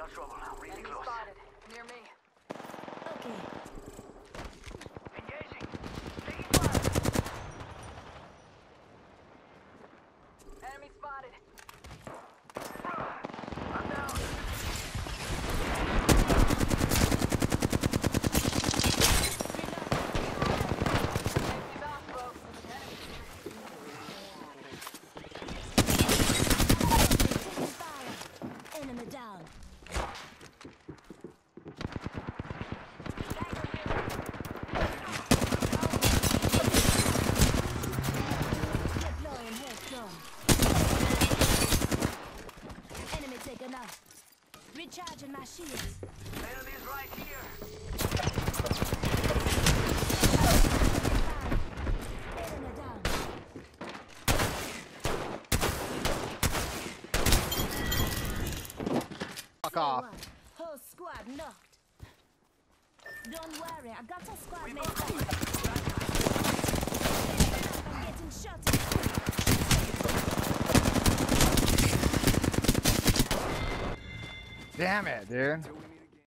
got trouble. Really Enemy close. spotted. Near me. Okay. Engaging. Taking fire. Enemy spotted. I'm down. Safety's off, folks. Taking fire. Enemy down. Deploying headstrong. Enemy taken out. Recharging my shields. Enemies right here. Enemy down. Fuck off. One. Whole squad knocked. Don't worry, I got a squad We mate. both I'm getting shot. Damn it, dude.